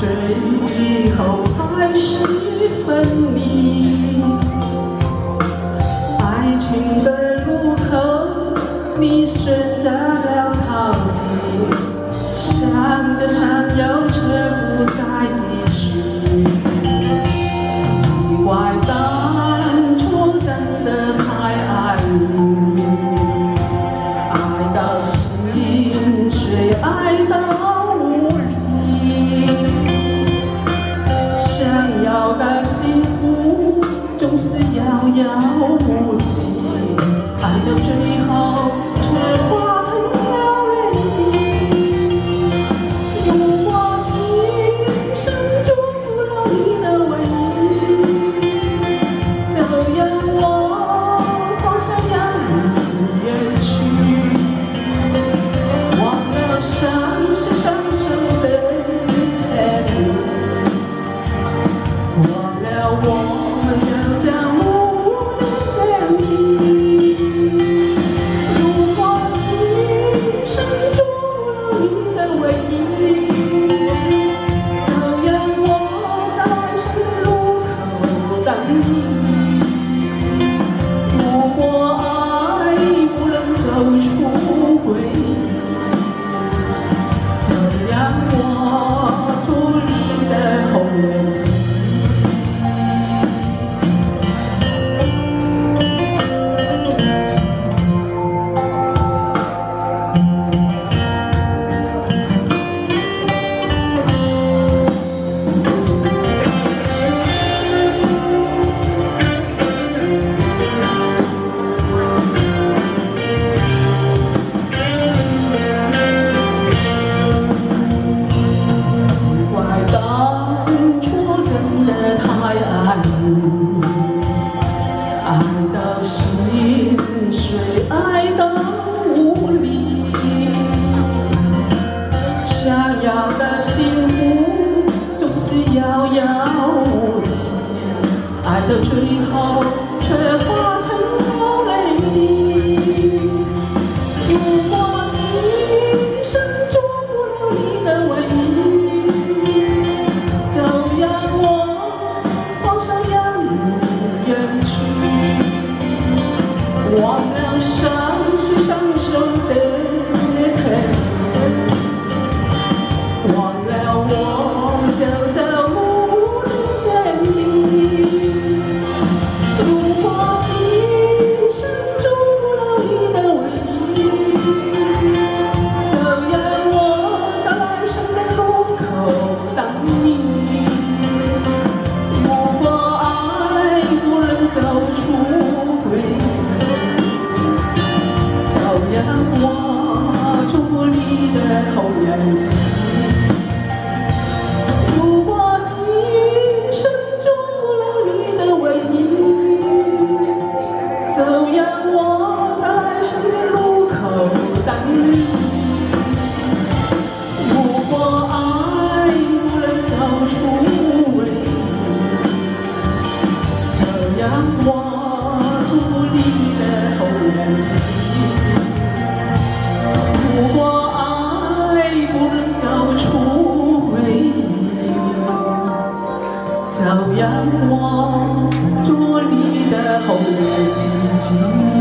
最后还是分离。爱情的路口，你选择了逃避，想着想又却不再继续。奇怪，当初真的太爱你，爱到心碎，爱到无力。想要的幸福总是遥遥无期，爱到最后却化成了泪滴。如果今生做不了你的唯一，就让我放下让你远去，忘了相识相守的甜蜜，忘了我们就将无能为力。如果今生做不了你的唯一，就让我在来生的路口等你。如果爱不能走出回忆，就让我做你的后面知己。爱到心碎，爱到无力，想要的幸福总是遥遥无期，爱到最后却化成了泪滴。如果今生做不了你的唯一，就让我放下让你远去，忘了相识相守的甜蜜，忘了我们就在无能为力。如果今生做不了你的唯一，就让我在来生的路口等你。如果爱不能走出回忆，就让我做你的后人知己。如果今生做不了你的唯一，就让我在来生的路口等你。如果爱不能走出回忆，就让我做你的后人知己。如果爱不能走出回忆，就让我做你的后人知己。